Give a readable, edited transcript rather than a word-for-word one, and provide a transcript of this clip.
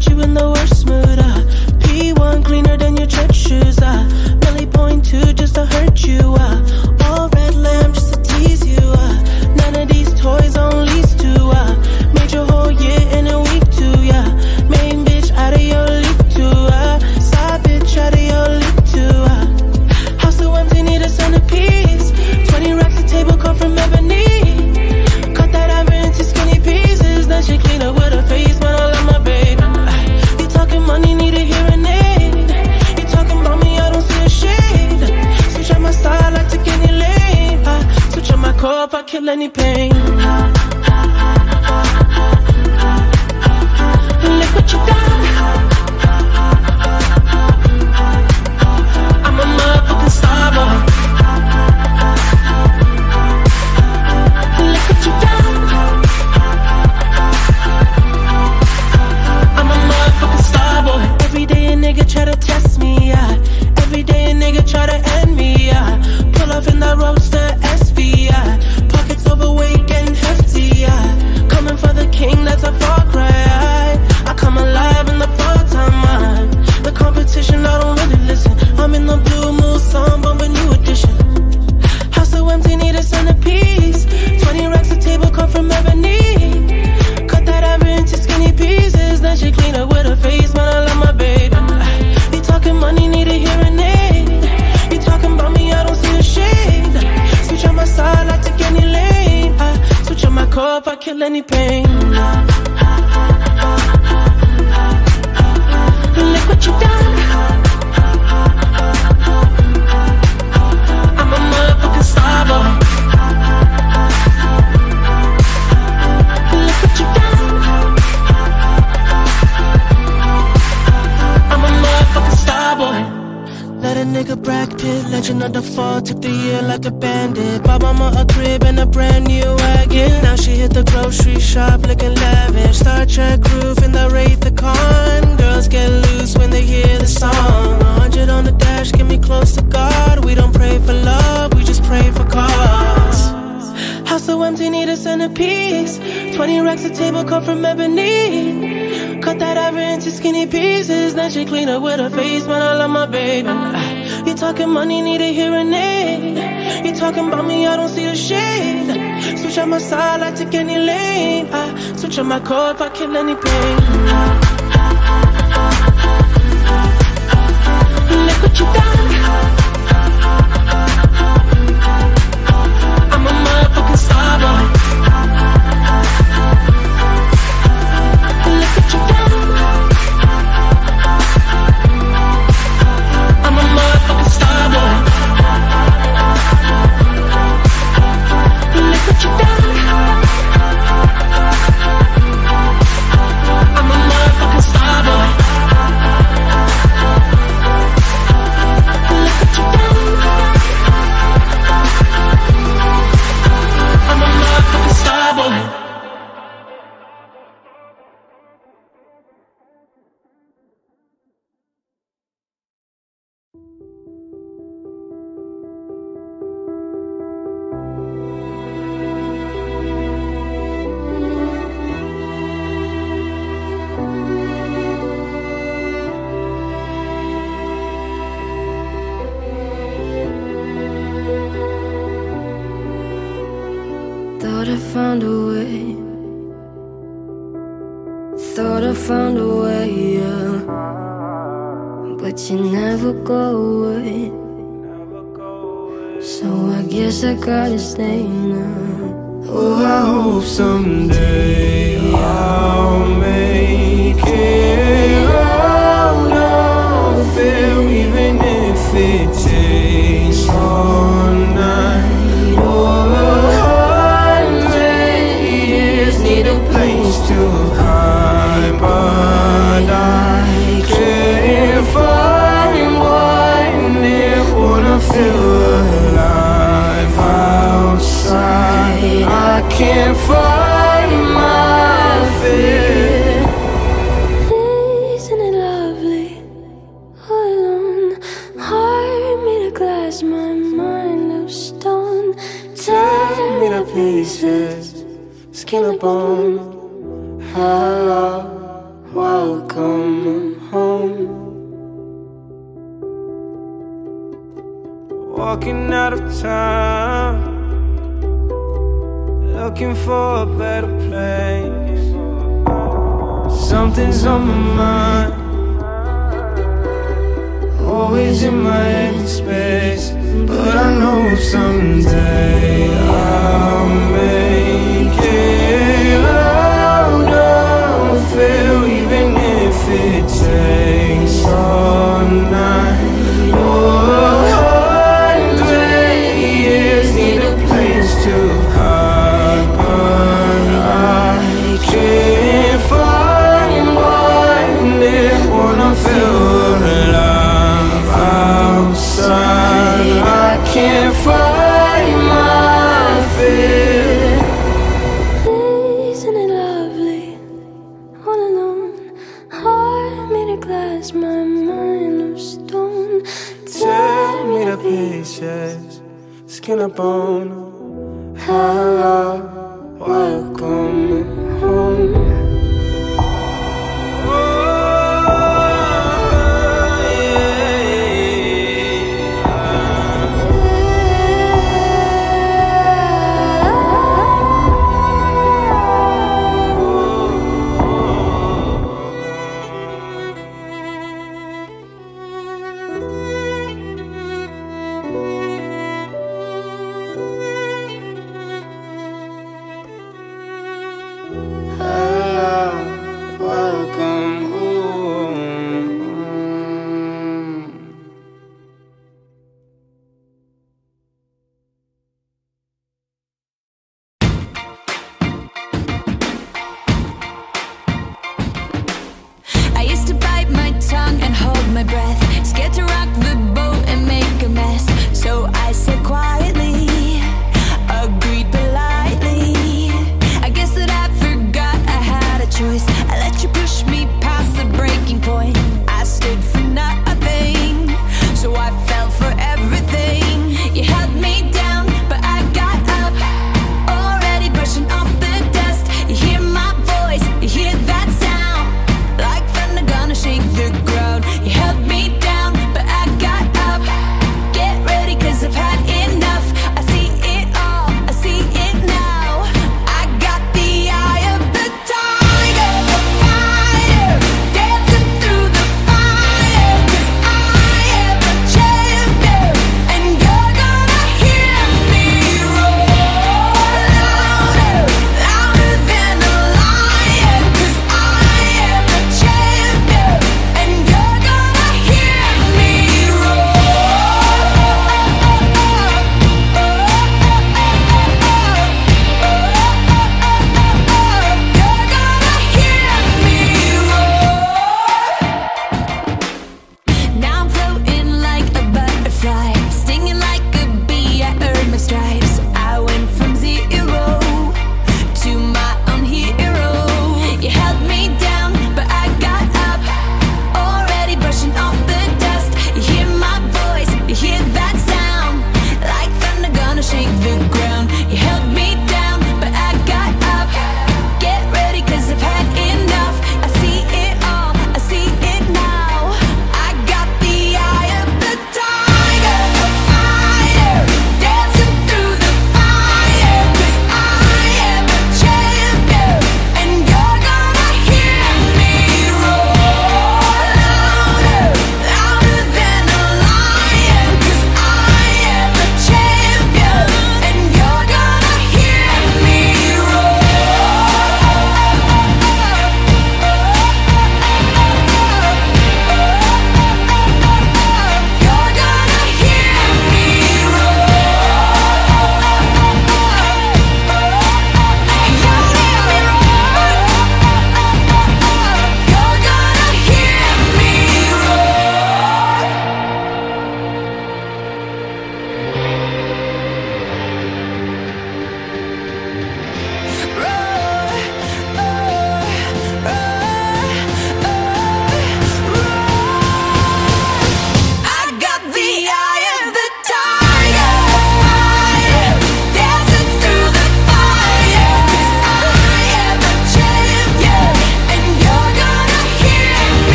put you in the worst mood. P1 cleaner than your church shoes. Milli point 2 just to hurt you. All red lamb just to tease you. None of these toys on lease too. Made your whole year in a week too. Main bitch out of your league too. Side bitch out of your league too. House so empty, need a centerpiece. 20 racks a table come from ebony. Cut that ivory into skinny pieces. Then she clean up with her face, man, I love my baby. You talking money, need a hearing aid. You talking about me, I don't see a shade. Switch up my style, I take any lane. Switch up my core if I kill any pain. Look what you done. I'm a motherfucking starboy. Look what you done. I'm a motherfucking starboy. Every day a nigga try to test me, every day a nigga try to end me, pull off in that roadster SV, pockets overweight getting hefty, coming for the king, that's a far cry. I come alive in the part time, the competition, I don't really listen. I'm in the blue moon song, bumping new edition. House so empty, need a centerpiece. 20 racks a table come from ebony. Cut that ivory into skinny pieces. Then she clean up with her face, man, I love my baby. You talking money, need a hearing aid. You talking about me, I don't see a shade. Switch on my side, I take any lane. Switch on my core if I kill any pain. Look what you done. I'm a motherfucking starboy. Look what you done. I'm a motherfucking starboy. Let a nigga Brad Pitt, legend of the fall, took the year like a bandit. Bought mama a crib and a brand new wagon. Now she hit the grocery shop looking lavish. Star Trek roof in the Wraith the Con. Girls get loose when they hear the song. 100 on the dash, get me close to God. We don't pray for love, we just pray for cause. House so empty, need a centerpiece. 20 racks a table come from ebony. Cut that ivory into skinny pieces. Then she clean up with her face, man, I love my baby. You talking money, need a hearing aid. You talking about me, I don't see a shade. Switch on my side, I take any lane. Switch on my core if I kill any pain. Look what you done. I'm a motherfucking starboy. Look what you done. I'm a motherfucking starboy. Look what you done. I'm a motherfucking starboy. Look what you done. I'm a motherfucking starboy. Thought I found a way. Thought I found a way, yeah. But you never go away. So I guess I gotta stay now. Oh, I hope someday I'll make it out of there, even if it takes all night or 100 years. Need a place to hide, but I can't find one there. Wanna feel alive outside. I can't find my fear. Isn't it lovely? All alone, heart made of glass, my mind of stone. Tear me to pieces, skin and bone. Hello, welcome out of town, looking for a better place. Something's on my mind, always in my head space. But I know someday I'll make it out of feel, even if it takes all night. Need a place to hide, but I can't find one that wanna feel alive outside. I can't find my fear. Isn't it lovely, all alone? Heart made of glass, my mind of stone. Tear me to pieces, skin and bone. Hello, welcome home.